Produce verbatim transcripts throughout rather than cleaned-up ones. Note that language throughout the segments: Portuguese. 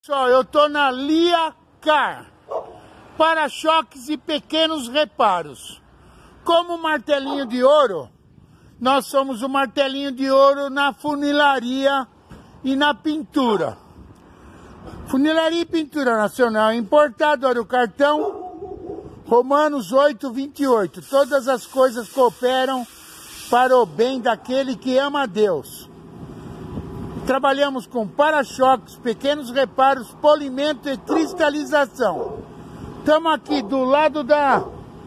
Pessoal, eu tô na Lia Car, para-choques e pequenos reparos. Como martelinho de ouro, nós somos o martelinho de ouro na funilaria e na pintura. Funilaria e pintura nacional, importado, olha o cartão, Romanos oito, vinte e oito. Todas as coisas cooperam para o bem daquele que ama a Deus. Trabalhamos com para-choques, pequenos reparos, polimento e cristalização. Estamos aqui do lado da,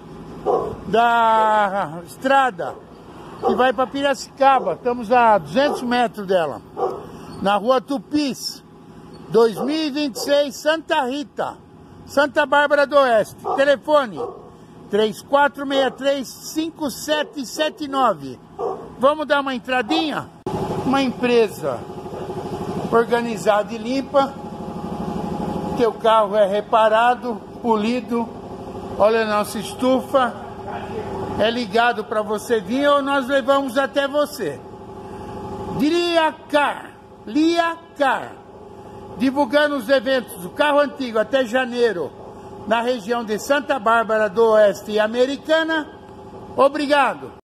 da estrada que vai para Piracicaba. Estamos a duzentos metros dela. Na rua Tupis, dois mil e vinte e seis, Santa Rita, Santa Bárbara do Oeste. Telefone três quatro seis três, cinco sete sete nove. Vamos dar uma entradinha? Uma empresa organizada e limpa. Teu carro é reparado, polido. Olha a nossa estufa. É ligado para você vir ou nós levamos até você. Lia Car, Lia Car. Divulgando os eventos do carro antigo até janeiro na região de Santa Bárbara do Oeste e Americana. Obrigado.